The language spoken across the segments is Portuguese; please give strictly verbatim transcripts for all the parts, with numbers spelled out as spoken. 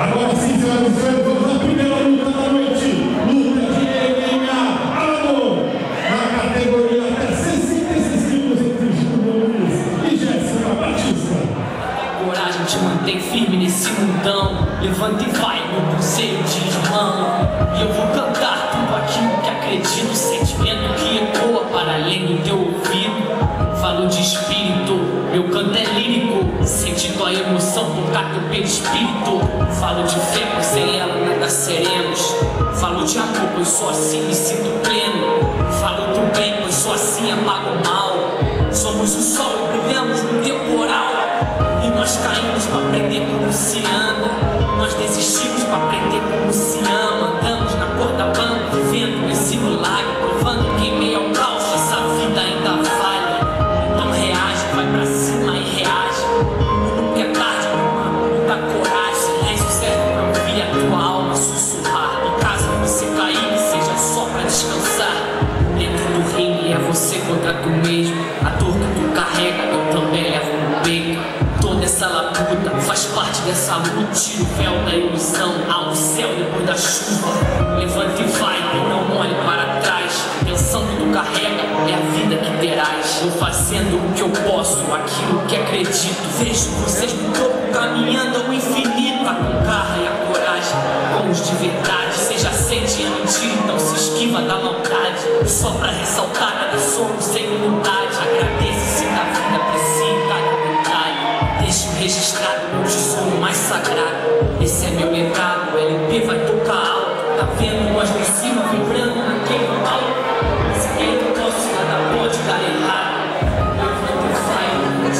Agora sim, senhoras e senhores, vamos à primeira luta da noite. Luta de M M A amador. Na categoria até sessenta e seis quilos entre Júlia Nunes e Jéssica Batista. Coragem te mantém firme nesse mundão. Levanta e vai, meu conselho de irmão. E eu vou cantar tudo aquilo que acredito. Sentimento que ecoa para além do teu ouvido. Falo de espírito, meu canto é lírico. Sente tua emoção, tocar teu perispírito. Falo de fé, pois sem ela nada seremos. Falo de amor, pois só assim me sinto pleno. Falo do bem, pois só assim apago o mal. Somos o sol e brilhamos no temporal. E nós caímos pra aprender como se anda. Nós desistimos pra aprender como se ama. Andamos na cor da banda, vivendo esse milagre. Provando que em meio ao caos essa vida ainda vale. Então reage, vai pra cima e reage. E nunca é tarde, mano, muita coragem. Silêncio serve pra ouvir a tua alma sussurrar. E caso você cair, seja só pra descansar. Dentro do ringue é você contra tu mesmo. A dor que tu carrega, eu também levo no peito. Toda essa labuta faz parte dessa luta. Tira o véu da ilusão, há um céu depois da chuva. Levanta e vai, e não olhe para trás. Pensão que tu carrega é a vida que terás. Eu fazendo o que eu posso, aquilo que acredito. Vejo vocês no corpo caminhando ao infinito. A com garra e a coragem, com os de verdade. Seja sente a mentira, então se esquiva da maldade. Só pra ressaltar, nada somos sem humildade. Agradeça se da vida aprecia cada detalhe. Deixo registrado meu tesouro mais sagrado. Esse é meu legado, o L P vai tocar alto. Tá vendo nós lá em cima vibrando naquele mal. Se quem não posso, nada pode dar errado. Levanta e vai,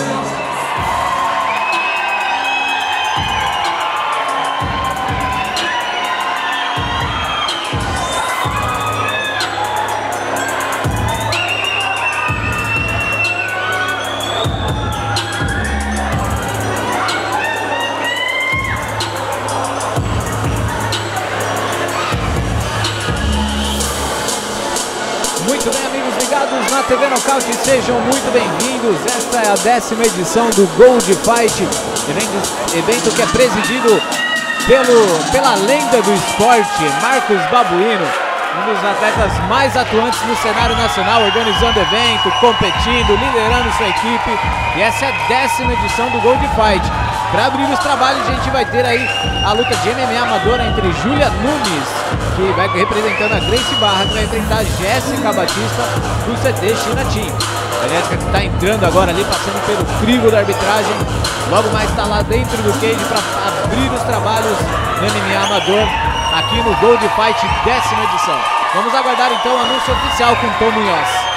Muito bem, amigos ligados na T V Nocaute, sejam muito bem-vindos. Esta é a décima edição do Gold Fight, evento, evento que é presidido pelo, pela lenda do esporte, Marcos Babuino, um dos atletas mais atuantes no cenário nacional, organizando evento, competindo, liderando sua equipe. E essa é a décima edição do Gold Fight. Para abrir os trabalhos, a gente vai ter aí a luta de M M A amadora entre Júlia Nunes, que vai representando a Gracie Barra, que vai enfrentar a Jéssica Batista do C T China Team. A Jéssica que está entrando agora ali, passando pelo crivo da arbitragem. Logo mais está lá dentro do cage para abrir os trabalhos do M M A amador aqui no Gold Fight, décima edição. Vamos aguardar então o anúncio oficial com Tom Munhoz.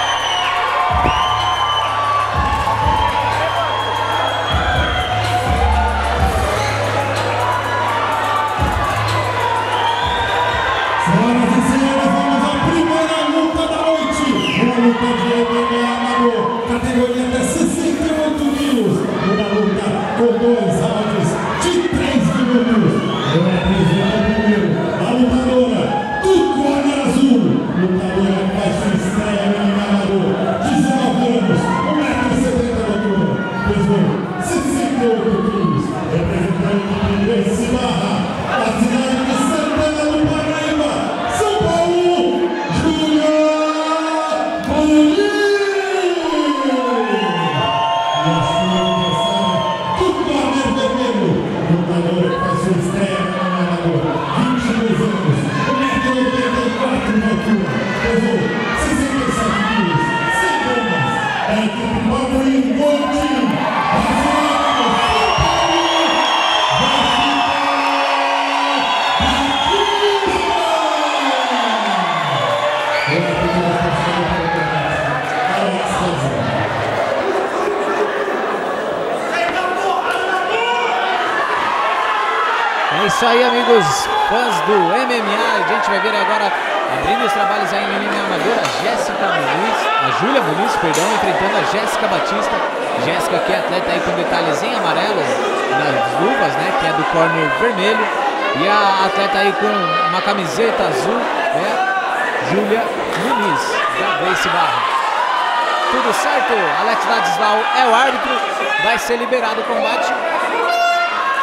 Senhoras e senhores, vamos à primeira luta da noite. Uma luta de M M A amador, categoria até sessenta e oito quilos. Uma luta com dois rounds de três minutos. Eu apresento primeiro a lutadora do Corner Azul. Lutadora que faz sua estreia no M M A amador. dezenove anos, um metro e setenta de altura. Pesou sessenta e oito quilos. Representante de Gracie Barra, da cidade de Santana do Paraíba, São Paulo, Júlia Nunes. E a sua adversária do Corner Vermelho, lutadora que faz sua estreia no M M A amador, vinte e dois anos, um metro e oitenta e quatro de altura, pesou sessenta e sete quilos, cem gramas. É a equipe Babuino Gold Team. É isso aí, amigos fãs do M M A. A gente vai ver agora, abrindo os trabalhos aí no M M A amador, a Jéssica Muniz, a Júlia Muniz, perdão, enfrentando a Jéssica Batista. Jéssica que é atleta aí com detalhes em amarelo nas luvas, né, que é do corner vermelho. E a atleta aí com uma camiseta azul é Júlia Muniz, da Gracie Barra. Tudo certo? Alex Ladislau é o árbitro, vai ser liberado o combate.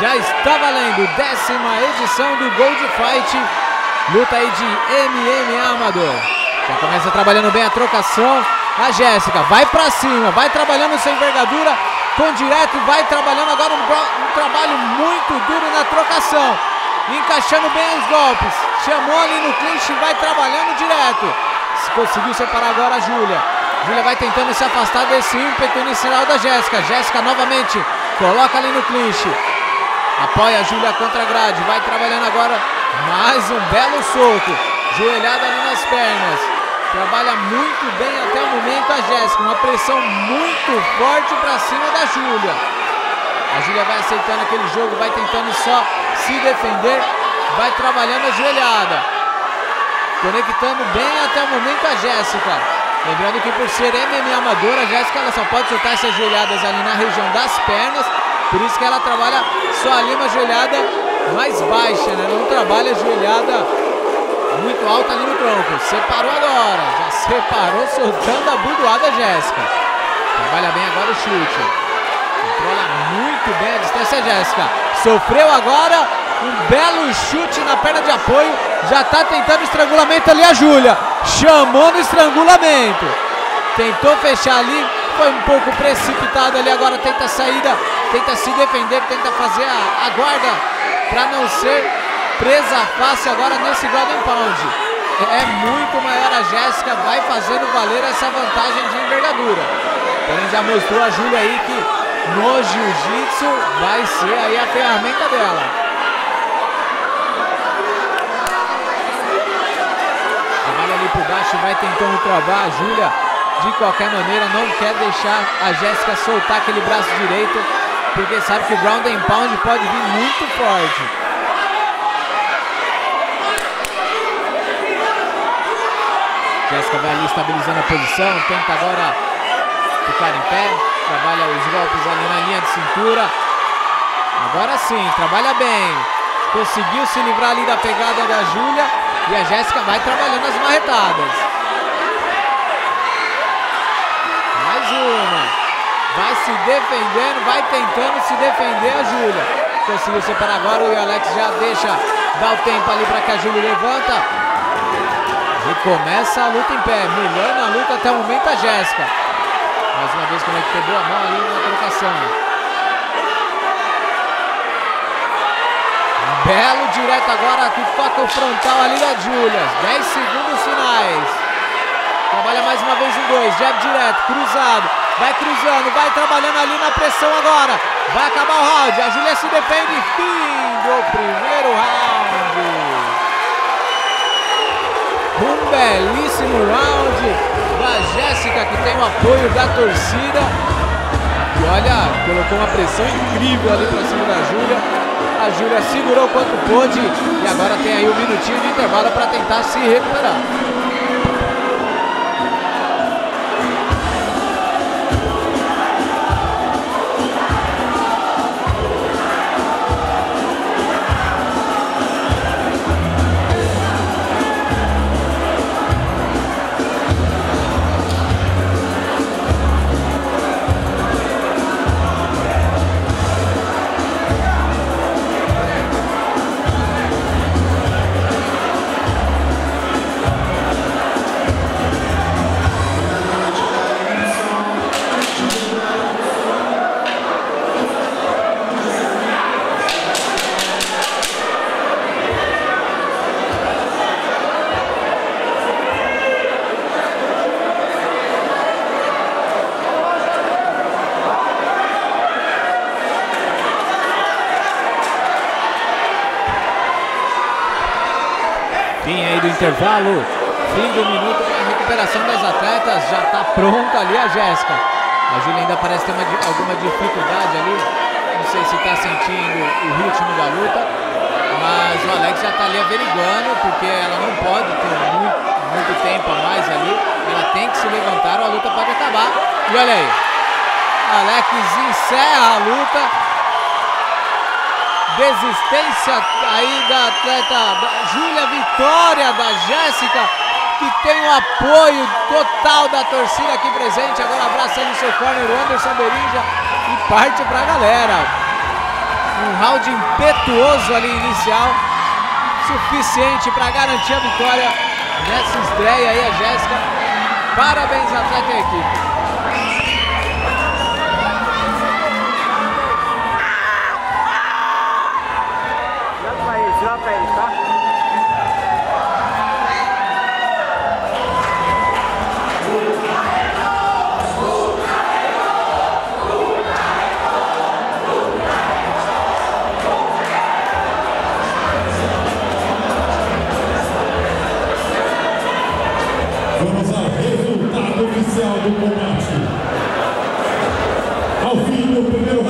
Já está valendo, décima edição do Gold Fight. Luta aí de M M A amador. Já começa trabalhando bem a trocação. A Jéssica vai pra cima, vai trabalhando sem envergadura, com direto, vai trabalhando agora um, um trabalho muito duro na trocação. Encaixando bem os golpes. Chamou ali no clinch, vai trabalhando direto. Conseguiu separar agora a Júlia. Júlia vai tentando se afastar desse ímpeto inicial da Jéssica. Jéssica novamente coloca ali no clinch. Apoia a Júlia contra a grade. Vai trabalhando agora mais um belo soco. Joelhada ali nas pernas. Trabalha muito bem até o momento a Jéssica. Uma pressão muito forte para cima da Júlia. A Júlia vai aceitando aquele jogo. Vai tentando só se defender. Vai trabalhando a joelhada. Conectando bem até o momento a Jéssica. Lembrando que por ser M M A amadora, a Jéssica ela só pode soltar essas joelhadas ali na região das pernas. Por isso que ela trabalha só ali uma joelhada mais baixa, né? Não trabalha a joelhada muito alta ali no tronco. Separou agora. Já separou soltando a burdoada a Jéssica. Trabalha bem agora o chute. Controla muito bem a distância a Jéssica. Sofreu agora um belo chute na perna de apoio. Já tá tentando estrangulamento ali a Júlia. Chamou no estrangulamento. Tentou fechar ali. Foi um pouco precipitado ali. Agora tenta a saída. Tenta se defender. Tenta fazer a, a guarda para não ser presa fácil agora nesse ground and pound. É muito maior a Jéssica. Vai fazendo valer essa vantagem de envergadura. Então já mostrou a Júlia aí que no jiu-jitsu vai ser aí a ferramenta dela. Trabalha ali por baixo, vai tentando travar a Júlia. De qualquer maneira, não quer deixar a Jéssica soltar aquele braço direito, porque sabe que o ground and pound pode vir muito forte. Jéssica vai ali estabilizando a posição, tenta agora ficar em pé, trabalha os golpes ali na linha de cintura. Agora sim, trabalha bem. Conseguiu se livrar ali da pegada da Júlia e a Jéssica vai trabalhando as marretadas. Mais uma. Vai se defendendo, vai tentando se defender a Júlia. Conseguiu separar agora, o Alex já deixa, dá o tempo ali para que a Júlia levanta. E começa a luta em pé, melhor na luta até o momento a Jéssica. Mais uma vez conectou boa mão ali na trocação. Belo direto agora que toca o frontal ali da Júlia. dez segundos finais. Trabalha mais uma vez em dois, jab direto, cruzado. Vai cruzando, vai trabalhando ali na pressão agora. Vai acabar o round, a Júlia se defende. Fim do primeiro round. Um belíssimo round da Jéssica, que tem o apoio da torcida. E olha, colocou uma pressão incrível ali pra cima da Júlia. A Júlia segurou quanto pôde e agora tem aí um minutinho de intervalo para tentar se recuperar. Fim aí do intervalo, fim do minuto para a recuperação das atletas. Já está pronta ali a Jéssica. A Júlia ainda parece ter uma, alguma dificuldade ali. Não sei se está sentindo o ritmo da luta, mas o Alex já está ali averiguando, porque ela não pode ter muito, muito tempo a mais ali. Ela tem que se levantar ou a luta pode acabar. E olha aí, Alex encerra a luta. Desistência aí da atleta Júlia, vitória da Jéssica, que tem o apoio total da torcida aqui presente. Agora abraça no seu corner o Anderson Berinja e parte pra galera. Um round impetuoso ali inicial, suficiente para garantir a vitória nessa estreia aí, a Jéssica. Parabéns, atleta e equipe. Joga pra ele, tá? Vamos ao resultado oficial do combate. Ao fim do primeiro